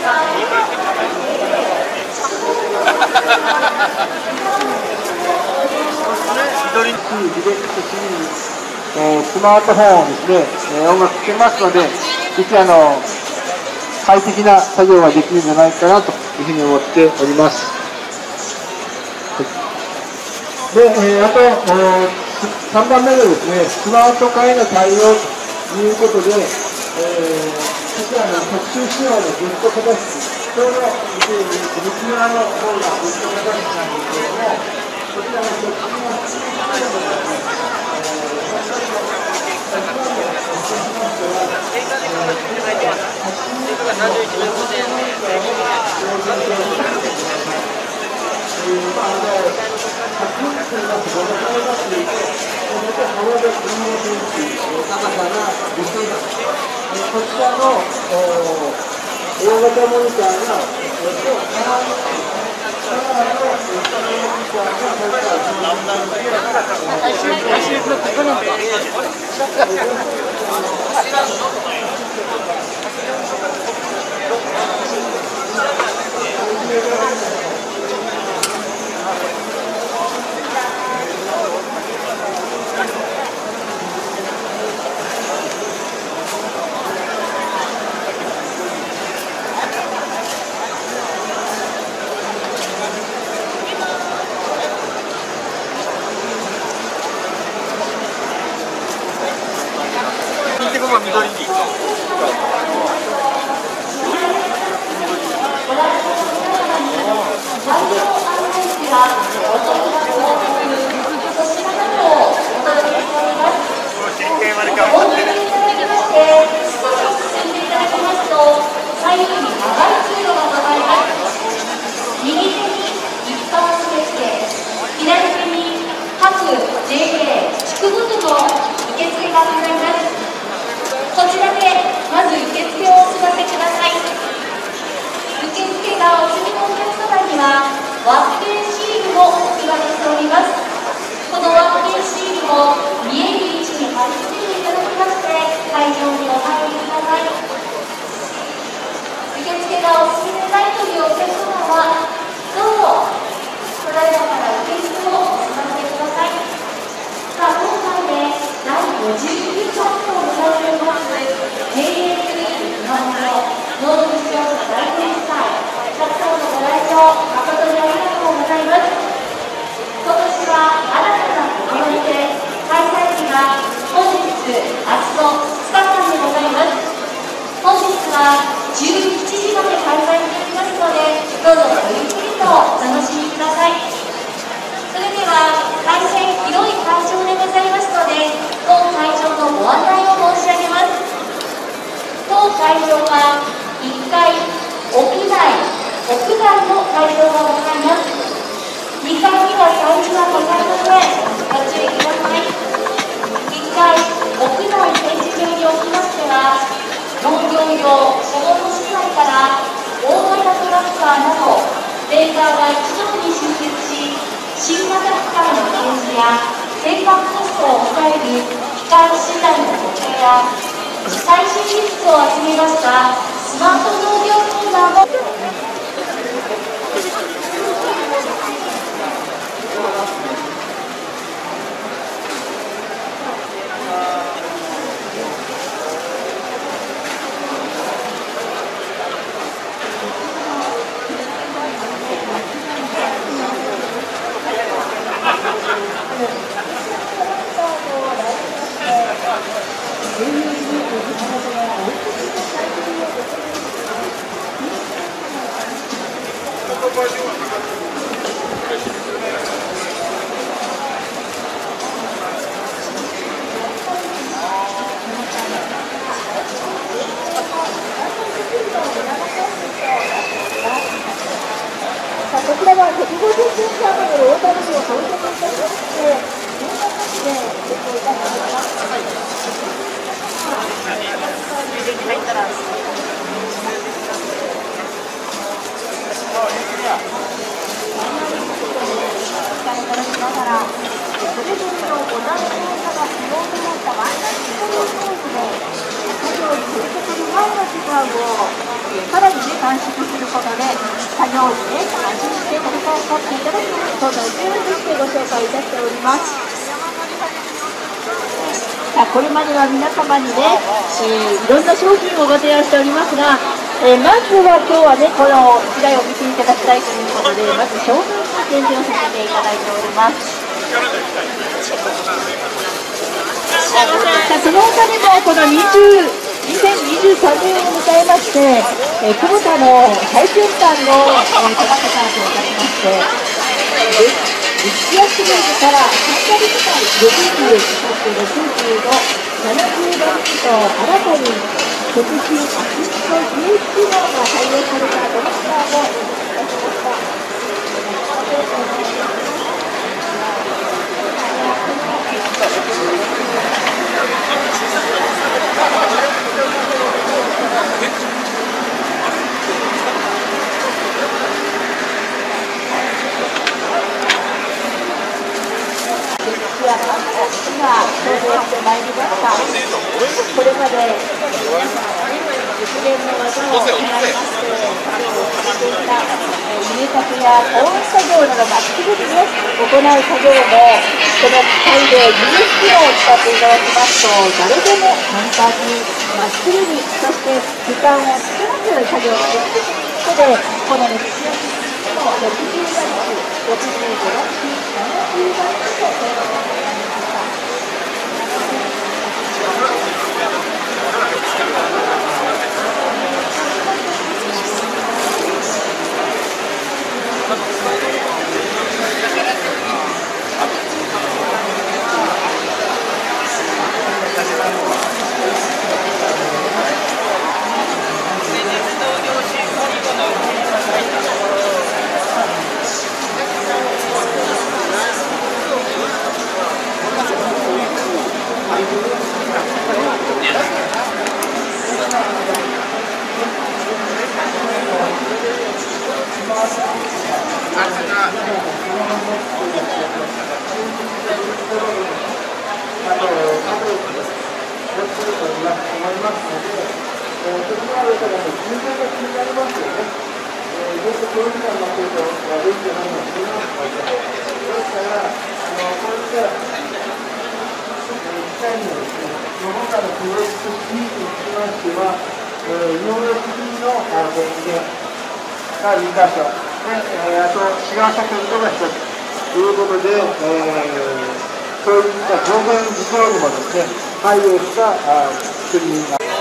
スマートフォンをですね、音楽聴けますので、ぜひ快適な作業ができるんじゃないかなというふうに思っております。で、あと3番目のですね、スマート化への対応ということで、こちらの特殊仕様のグッドキャパシティ、ちょうど右側の方がグッドキャパシティなんですけれども、こちらの特殊な仕様のですね、こちらの大型モニターが緑に。 こちらでまず受付をお済ませください。受付がお済みのお客様にはワッペンシールをお配りしております。このワッペンシールを見える位置に貼り付けていただきまして会場にお入りください。受付がお済みでないというお客様はどうぞただいまから受付をお済ませください。さあ、今回で第59回を迎えております経営する日本の農林水産大展示会、たくさんのご来場誠にありがとうございます。今年は新たな試みで開催日が本日、明日の2日間でございます。本日は17時まで開催していますので、どうぞごゆっくりとお楽しみください。それでは大変広い会場でございますので、当会場のご案内を申し上げます。当会場は1階屋内、屋外の会場がございます。2階には催事はございません。ご注意ください。1階屋内展示場におきましては、農業用小物資材から大型トラクターなどメーカーが一堂に集結し、新型機械の展示や生産コストを抑える機械資材の固定や最新技術を集めましたスマート農業コーナーもこちらは150センチ余りの大谷を到着いたしまして、こんな感じでご紹介いたします。入ったらながら、それぞれのボタン操作が不要となったワンタッチコントロールで作業に取り掛かる前の時間をさらにね、短縮することで、作業にね、安心して取り掛かっていただくそんな勢いとしてご紹介いたしております。さあ、これまでは皆様にね、いろんな商品をご提案しておりますが、まずは今日はね、この1台を見ていただきたいということで、まず商品の展示をさせていただいております。さあ、その他にもこの2023年を迎えまして、久保田の最先端のトマトパンといたしまして、1月分から3ヶ月間60、そして60の70番と新たに食品アシスト11号が採用されたトマトパンをいたしました。今登場してまいりました。これまで皆さんがね、熟練の技を使いまして作業をされていた入札や保温作業などまっすぐにね行う作業もこの機械で技術機能を使っていただきますと誰でも簡単にまっすぐにそして時間を少なく作業ができることでこの歴史の60バッチ、65バッチ、70バッチと提供されました。 が2箇所で、あと違う先ほどが1つということで、そういった表現事情にもですね、配慮した作りになります。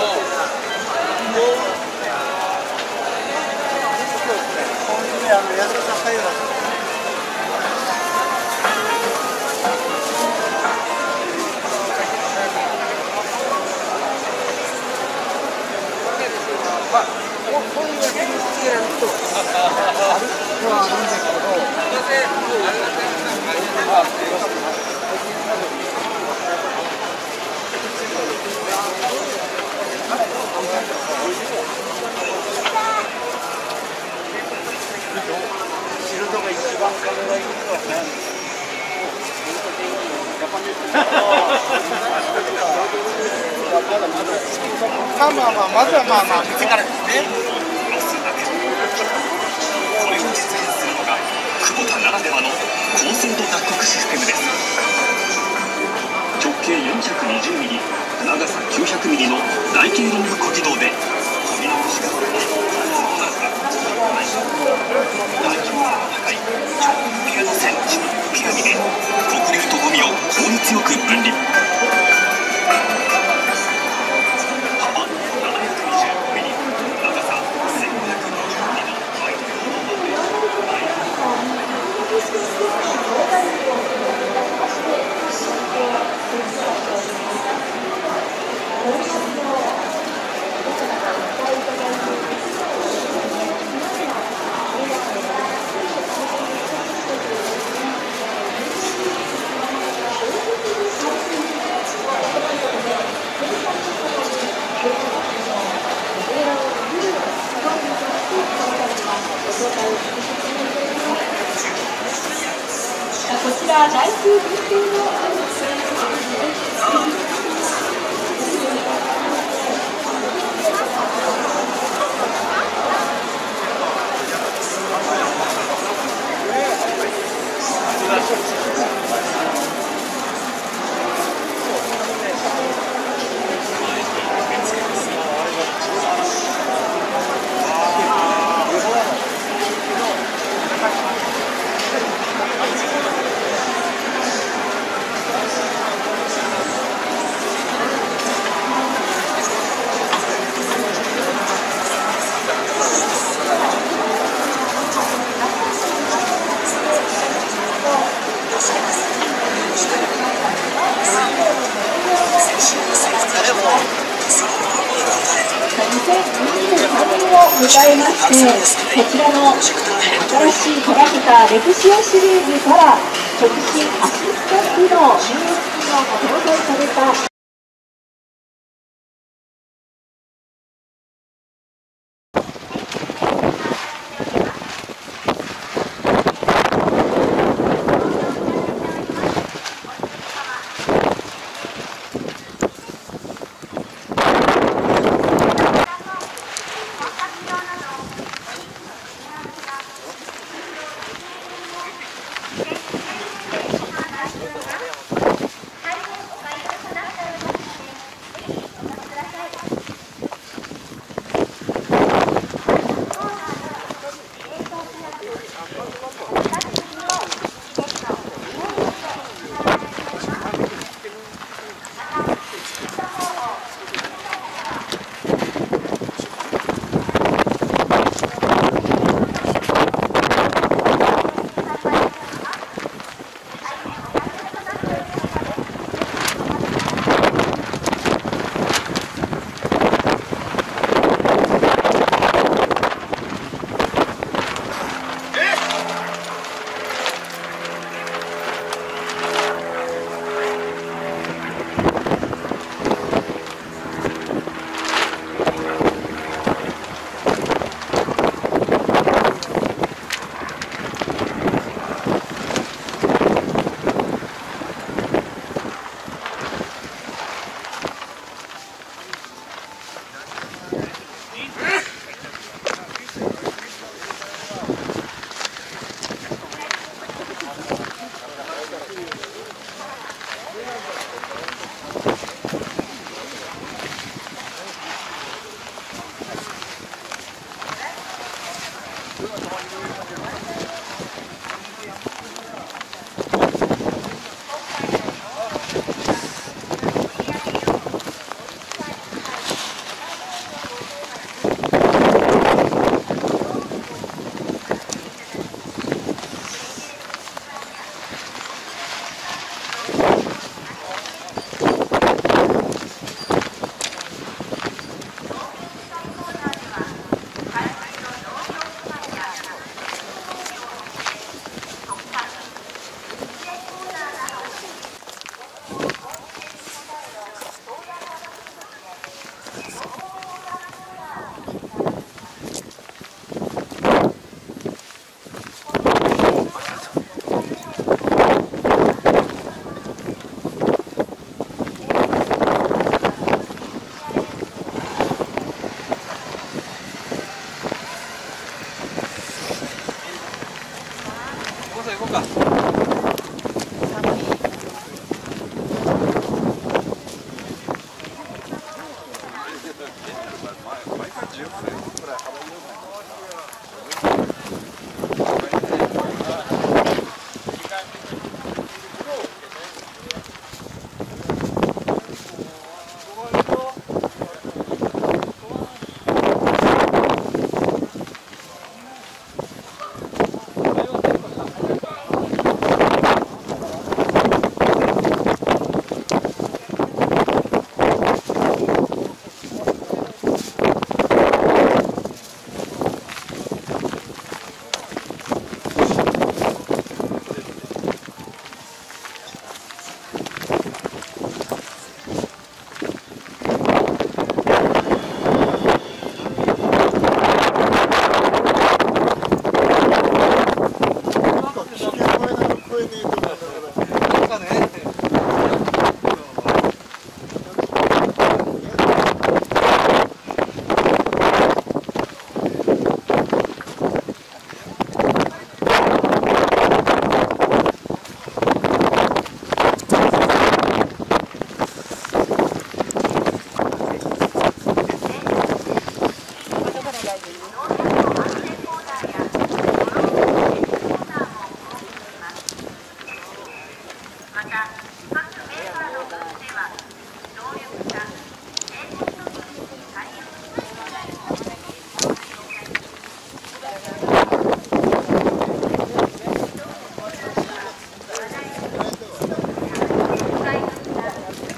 まずは店からですね。 これを実現するのが久保田ならではの高精度脱穀システムです。直径420ミリ、長さ900ミリの台形リング小軌道で漕ぎ残しが耐久性の高い超フィルド線ピラミで穀粒とゴミを効率よく分離。 こちら来週限定の迎えまして、こちらの新しいキャラクターレクシオシリーズから直進アシスト機能入力機能が搭載された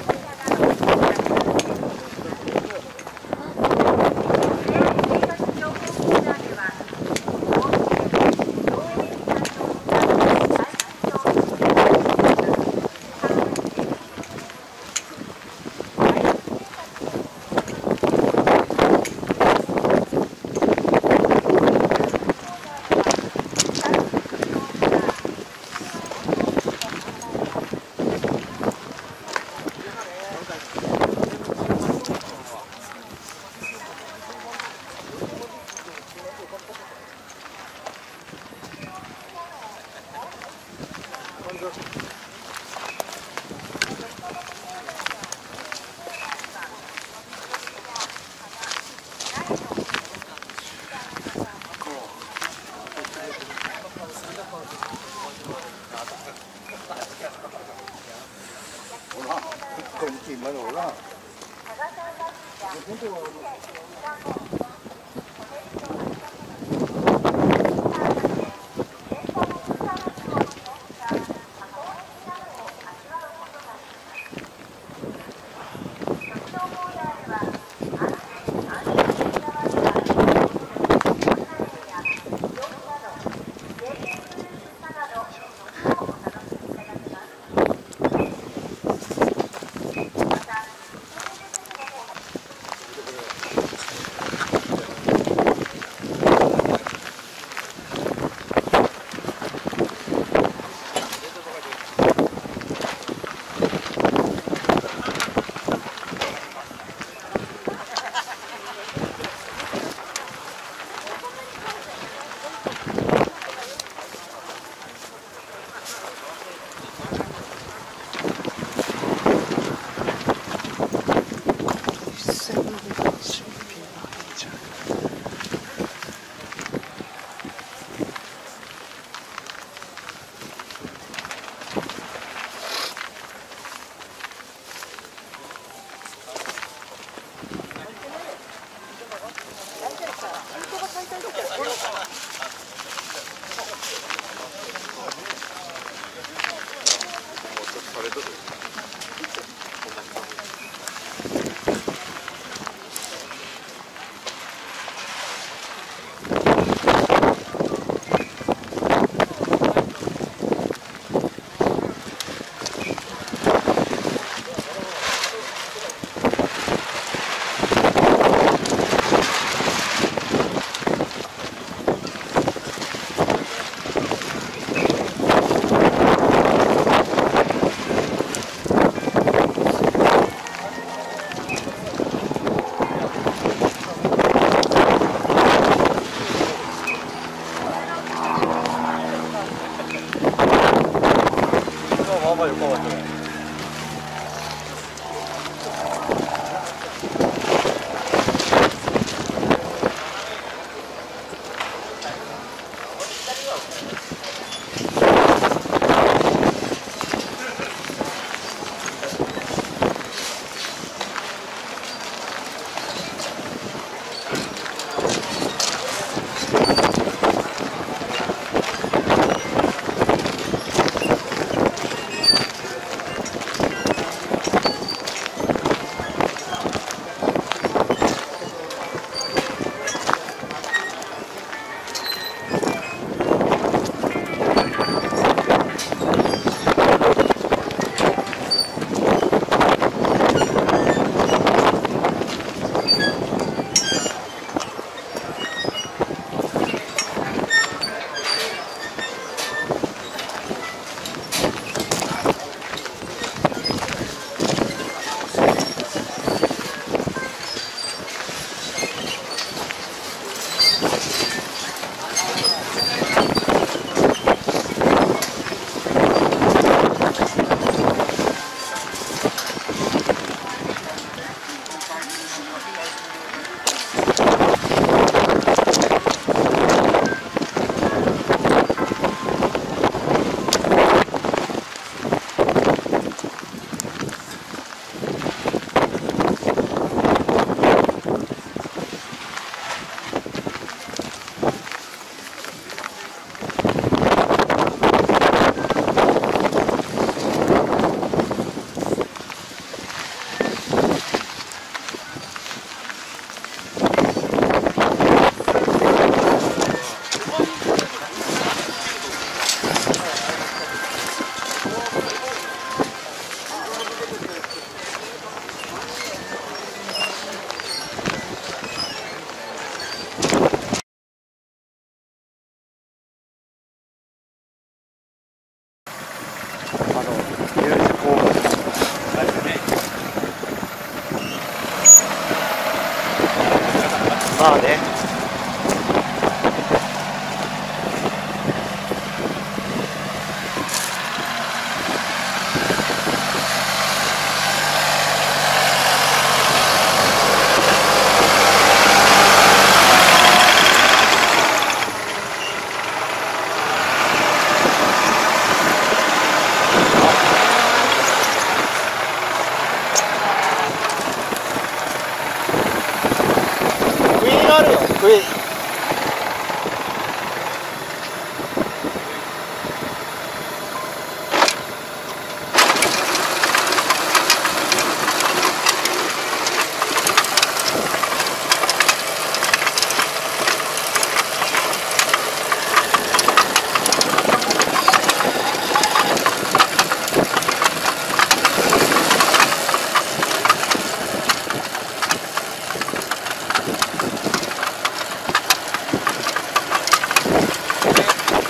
乗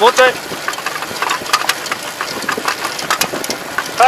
交代。はい。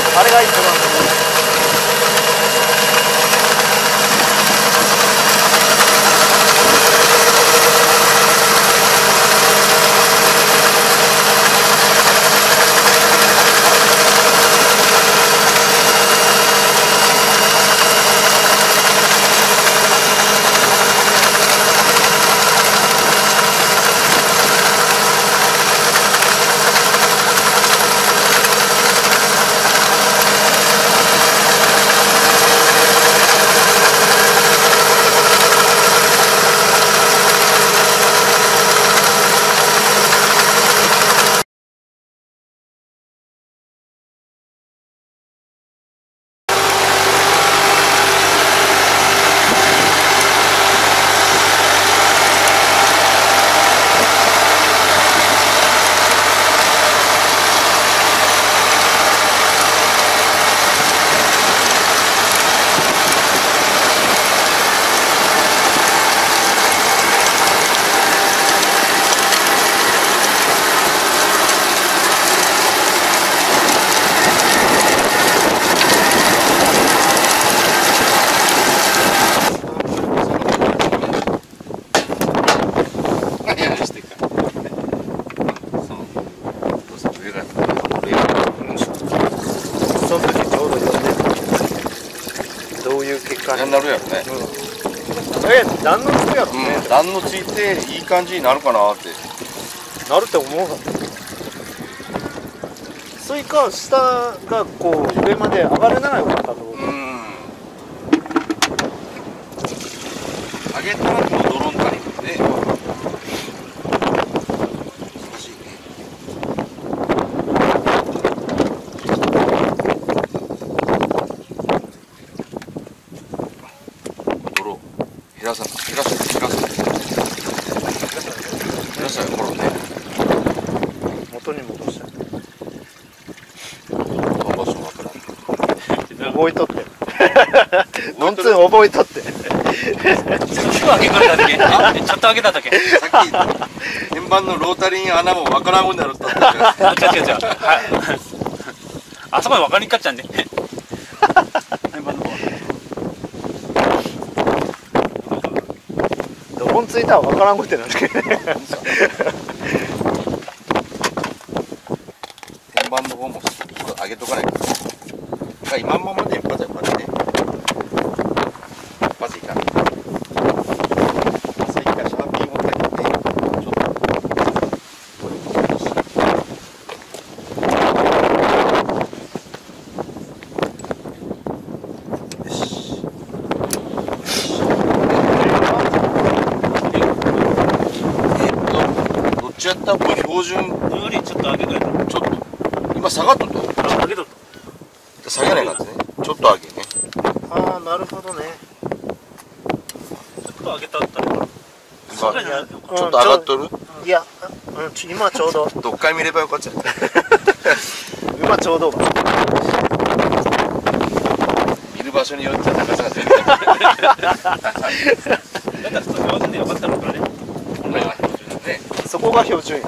あれが一番だと思う。 になるやろね。 何のつくやろね。 何のついていい感じになるかなって。 なるって思うか。スイカ下がこう上まで上がれならよかったと思う。 上げたらこのドローンタイプで難しいね。泥減らさない頃ね。 元に戻したい。 場所わからん。 覚えとって。ノンツー覚えとって。 上げただけ。あ、ちょっと上げただけ。 さっき円盤のロータリーに穴もわからんもんだろったあ、違う。あそこで分かりにかっちゃうんで。円盤の方。 どこについたら分からんことになるけどね。 円盤の方も上げとかないと。今のままでやっぱりこれね。まずいかな。スイカシャーピンをかけて、ちょっと。よし。どっちやったらこれ標準よりちょっと上げぐらい。 ちょっと今下がっとった。 上げとった。 下げないかったね。ちょっと上げね。 ああ、なるほどね。 ちょっと上げたったら。 ちょっと上がっとる？ いや、今ちょうど。 どっかい見ればよかった。 今ちょうど。 見る場所によっちゃ高さが全然。 だからちょっと上手でよかったのかね。 本来は標準だね。 そこが標準や。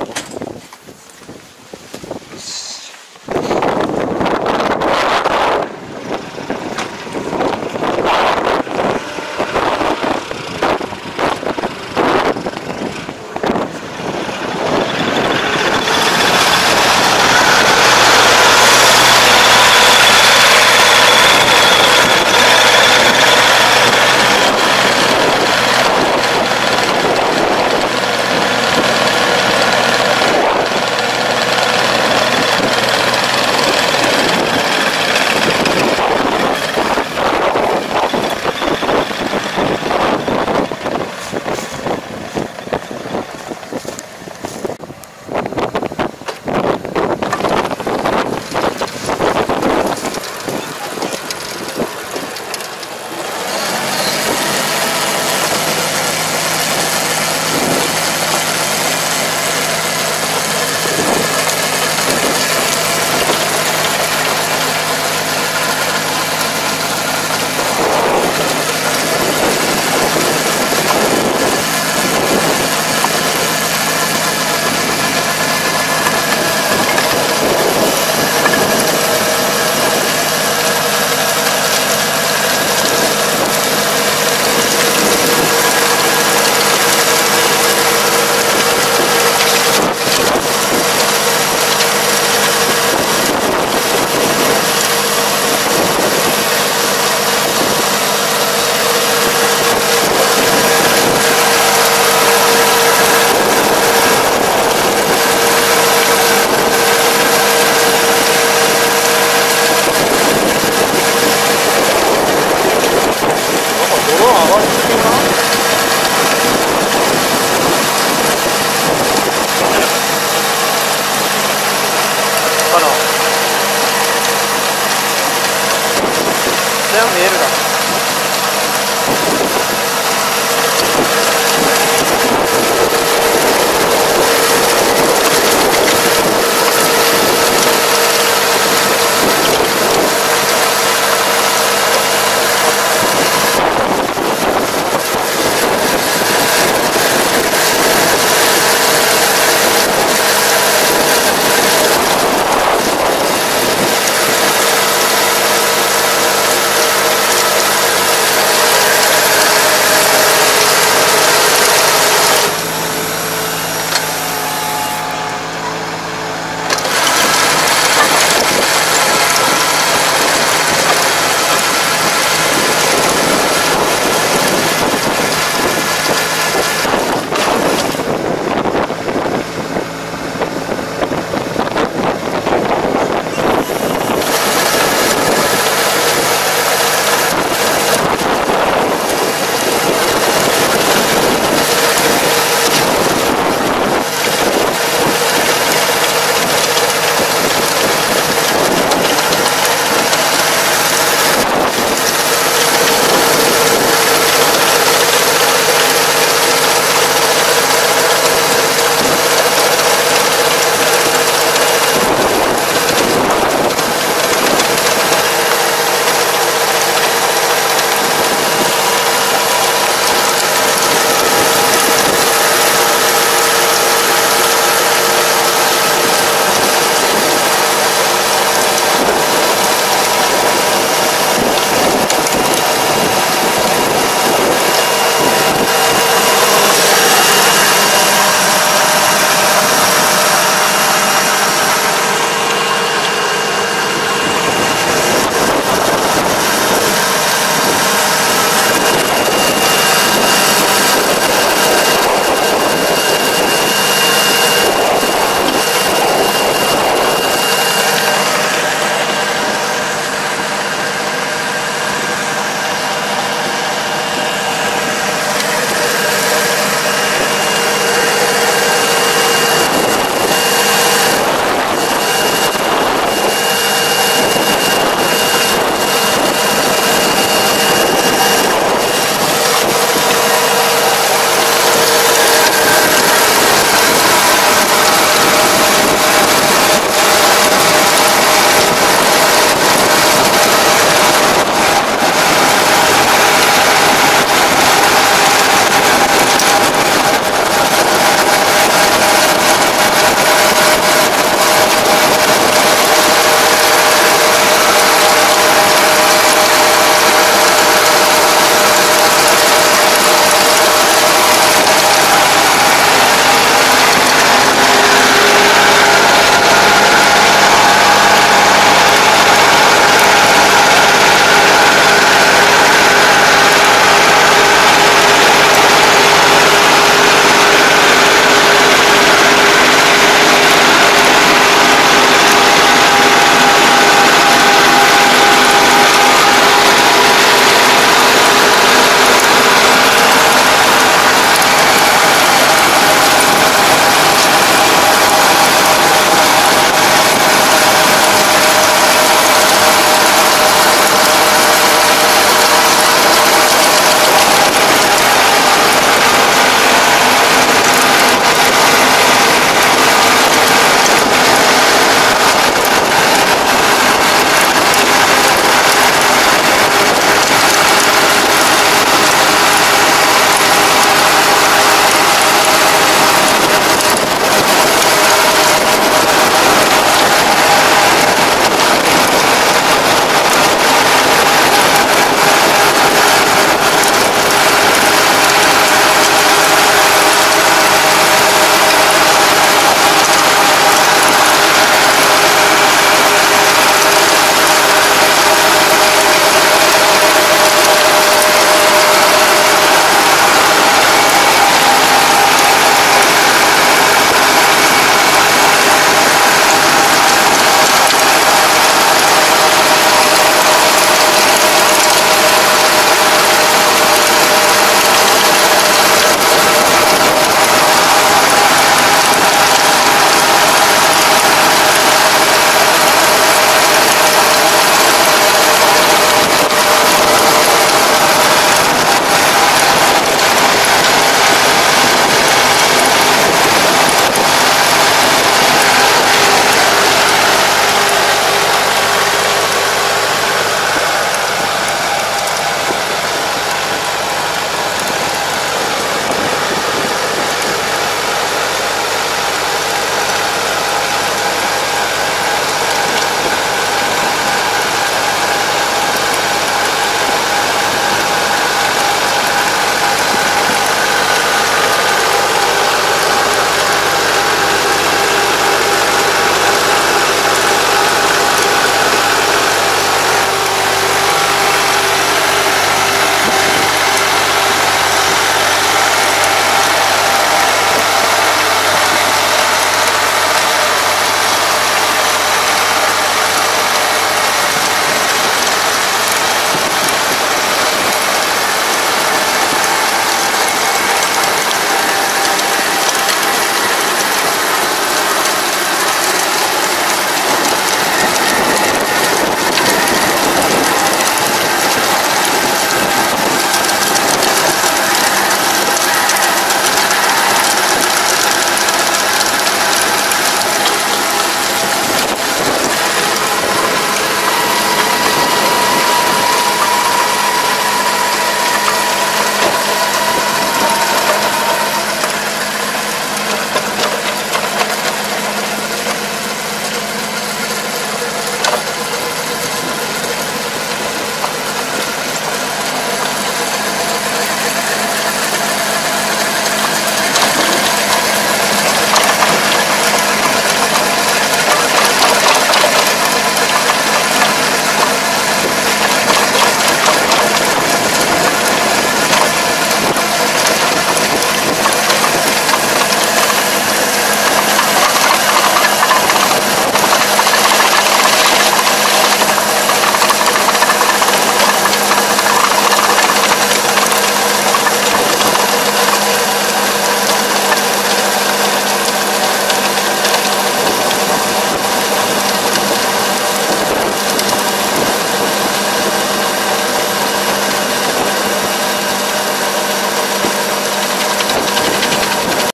見えるだろ。